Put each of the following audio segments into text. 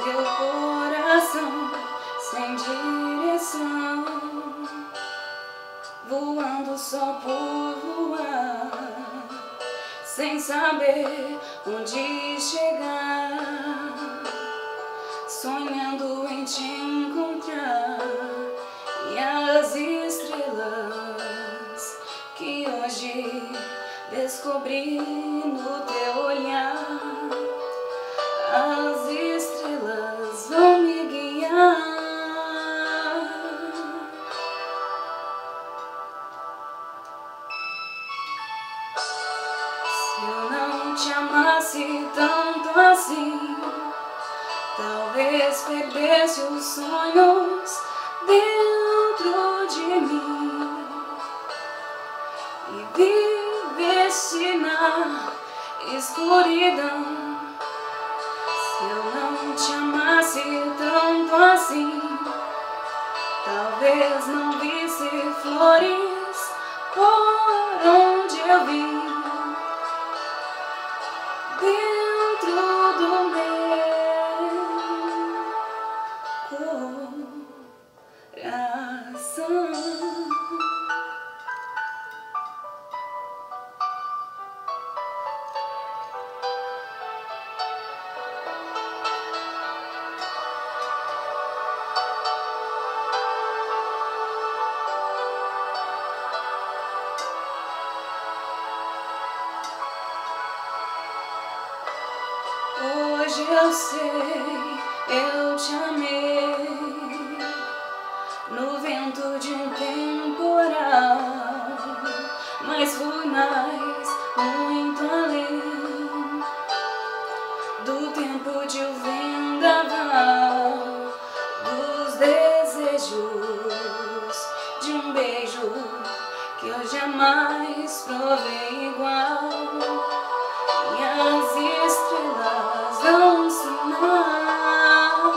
teu coração sem direção, voando só por voar, sem saber onde chegar, sonhando em te encontrar. E as estrelas que hoje descobri no teu olhar, as estrelas vão me guiar. Se eu não te amasse tanto assim, talvez perdesse os sonhos dentro de mim e vivesse na escuridão. Se eu não te amasse tanto assim, talvez não visse flores por onde eu vim, dentro do meu coração. Hoje eu sei, eu te amei no vento de um temporal, mas fui mais, muito além do tempo de um vendaval, dos desejos de um beijo que eu jamais provei igual. E as estrelas dão sinal.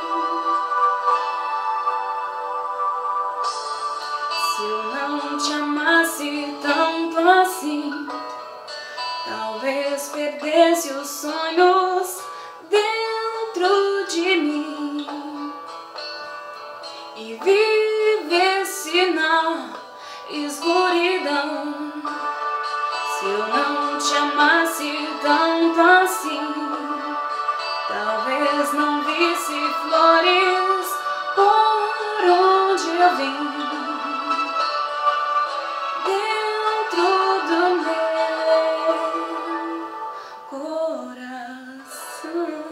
Se eu não te amasse tanto assim, talvez perdesse os sonhos dentro de mim e vivesse na escuridão. Se eu não te amasse tanto assim, talvez não visse flores por onde eu vim, dentro do meu coração.